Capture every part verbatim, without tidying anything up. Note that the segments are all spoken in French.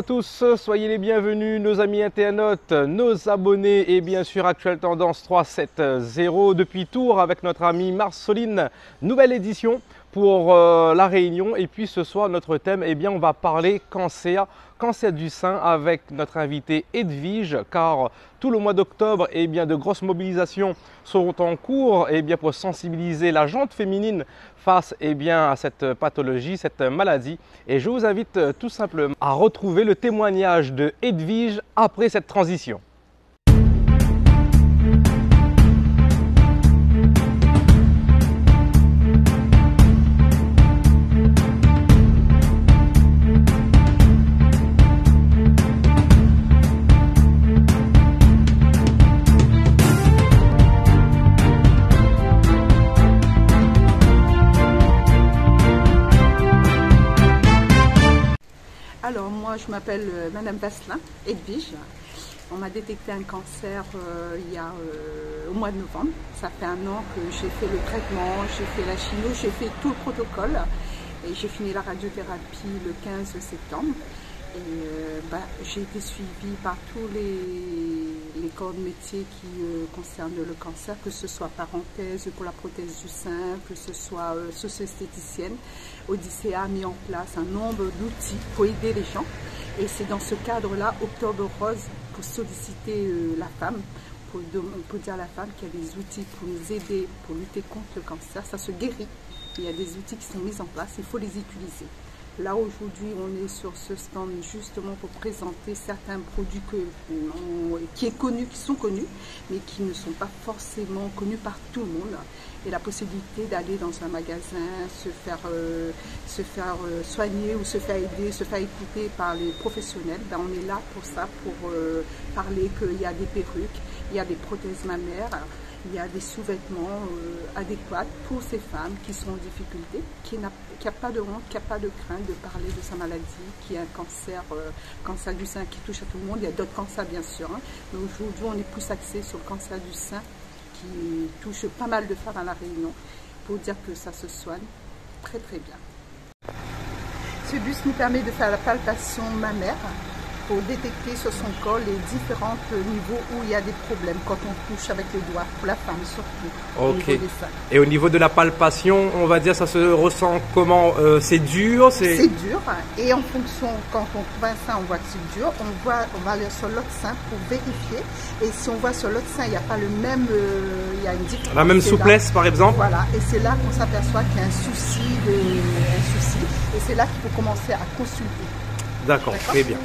à tous, soyez les bienvenus, nos amis internautes, nos abonnés et bien sûr Actuelle Tendance trois cent soixante depuis Tours avec notre amie Marceline. Nouvelle édition pour euh, la Réunion et puis ce soir notre thème, eh bien on va parler cancer, cancer du sein avec notre invitée Edwige car tout le mois d'octobre, eh bien de grosses mobilisations seront en cours eh bien pour sensibiliser la gente féminine face eh bien, à cette pathologie, cette maladie. Et je vous invite tout simplement à retrouver le témoignage de Edwige après cette transition. Alors moi je m'appelle euh, Madame Vasselin, Edwige. On m'a détecté un cancer euh, il y a euh, au mois de novembre. Ça fait un an que j'ai fait le traitement, j'ai fait la chimio, j'ai fait tout le protocole et j'ai fini la radiothérapie le quinze septembre. Et euh, bah, j'ai été suivie par tous les, les corps de métier qui euh, concernent le cancer, que ce soit parenthèse pour la prothèse du sein, que ce soit euh, socio-esthéticienne. Odyssea a mis en place un nombre d'outils pour aider les gens. Et c'est dans ce cadre-là, Octobre Rose, pour solliciter euh, la femme, pour, pour dire à la femme qu'il y a des outils pour nous aider, pour lutter contre le cancer. Ça se guérit. Il y a des outils qui sont mis en place, il faut les utiliser. Là aujourd'hui on est sur ce stand justement pour présenter certains produits que, on, qui, est connu, qui sont connus mais qui ne sont pas forcément connus par tout le monde. Et la possibilité d'aller dans un magasin, se faire, euh, se faire euh, soigner ou se faire aider, se faire écouter par les professionnels. Ben, on est là pour ça, pour euh, parler qu'il y a des perruques, il y a des prothèses mammaires. Il y a des sous-vêtements euh, adéquats pour ces femmes qui sont en difficulté, qui n'a qui a pas de honte, qui n'a pas de crainte de parler de sa maladie, qui a un cancer, euh, cancer du sein qui touche à tout le monde. Il y a d'autres cancers bien sûr, hein, mais aujourd'hui on est plus axé sur le cancer du sein qui touche pas mal de femmes à la Réunion, pour dire que ça se soigne très très bien. Ce bus nous permet de faire la palpation mammaire, pour détecter sur son corps les différents niveaux où il y a des problèmes quand on touche avec les doigts, pour la femme surtout. Ok. Au niveau des seins. Et au niveau de la palpation, on va dire ça se ressent comment euh, c'est dur c'est... c'est dur et en fonction, quand on trouve un sein, on voit que c'est dur, on, voit, on va aller sur l'autre sein pour vérifier. Et si on voit sur l'autre sein, il n'y a pas le même, euh, il y a une différence. La même souplesse là, par exemple. Voilà, et c'est là qu'on s'aperçoit qu'il y a un souci, de, un souci et c'est là qu'il faut commencer à consulter. D'accord, très bien.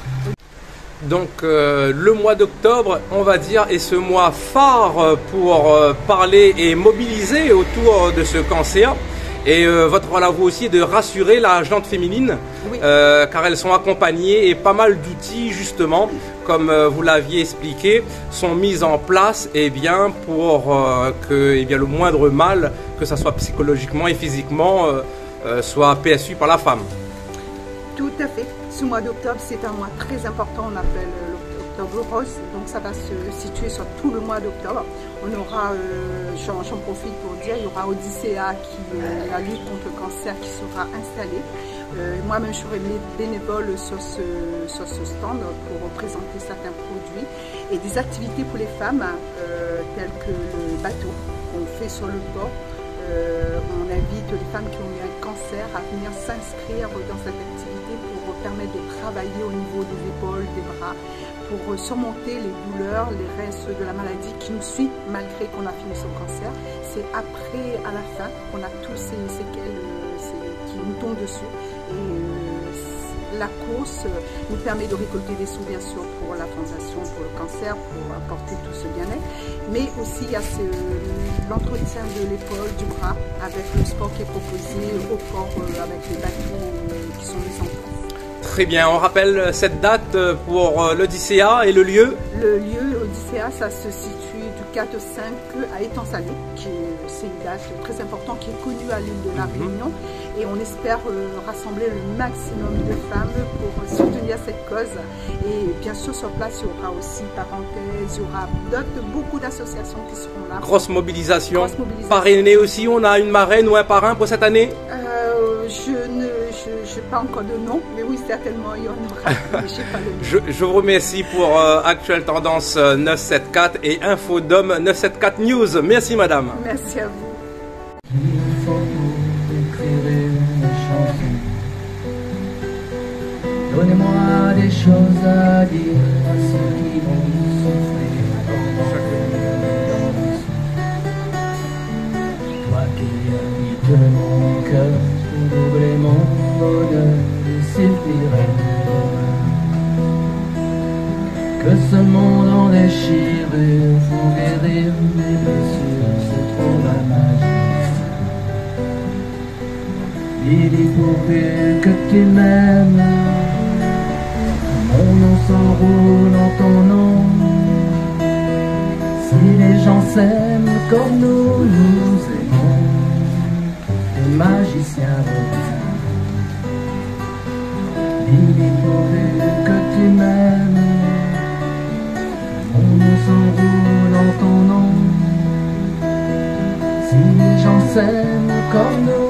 Donc euh, le mois d'octobre, on va dire, est ce mois phare pour euh, parler et mobiliser autour de ce cancer. Et euh, votre rôle à vous aussi est de rassurer la gente féminine, oui. euh, car elles sont accompagnées et pas mal d'outils justement, comme euh, vous l'aviez expliqué, sont mis en place eh bien, pour euh, que eh bien, le moindre mal, que ce soit psychologiquement et physiquement, euh, euh, soit perçu par la femme. Tout à fait. Ce mois d'octobre, c'est un mois très important, on appelle l'Octobre Rose, donc ça va se situer sur tout le mois d'octobre. On aura, euh, j'en profite pour dire, il y aura Odyssea, qui euh, la lutte contre le cancer, qui sera installée. Euh, Moi-même, je serai bénévole sur ce, sur ce stand pour présenter certains produits et des activités pour les femmes, euh, telles que le bateau qu'on fait sur le port. Euh, on invite les femmes qui ont eu un cancer à venir s'inscrire dans cette activité pour permettre de travailler au niveau des épaules, des bras, pour surmonter les douleurs, les restes de la maladie qui nous suit malgré qu'on a fini son cancer. C'est après, à la fin, qu'on a tous ces séquelles qui nous tombent dessus. Et euh, la course nous permet de récolter des sous, bien sûr, pour la fondation, pour le cancer, pour apporter tout ce bien-être. Mais aussi, il y a l'entretien de l'épaule, du bras, avec le sport qui est proposé au port, euh, avec les bateaux euh, qui sont mis en place. Très bien, on rappelle cette date pour l'Odyssea et le lieu. Le lieu Odyssea, ça se situe du quatre au cinq à Étang-Salé, c'est une date très importante qui est connue à l'île de la Réunion. Et on espère euh, rassembler le maximum de femmes pour soutenir cette cause. Et bien sûr, sur place, il y aura aussi parenthèse, il y aura beaucoup d'associations qui seront là. Grosse mobilisation. Grosse mobilisation. Parrainé aussi, on a une marraine ou un parrain pour cette année? euh, Je ne je, je pas encore de nom, mais oui, certainement il y en aura. Mais je sais pas le nom. Je, je vous remercie pour euh, Actuelle Tendance euh, neuf cent soixante-quatre et Infodome neuf cent soixante-quatre News. Merci madame. Merci à vous. Il faut écrire une chanson. Donnez-moi des choses à dire à ceux qui vont souffrir pendant le danse. Toi qui habites mon cœur, pour doubler mon bonheur, il suffirait que ce monde en déchirure pour guérir mes blessures, c'est trop la magie. Lily, pourvu que tu m'aimes, mon nom s'enroule en ton nom. Si les gens s'aiment comme nous nous aimons, les magiciens reviennent. Lily, pourvu que tu m'aimes, mon nom s'enroule en ton nom. Si les gens s'aiment comme nous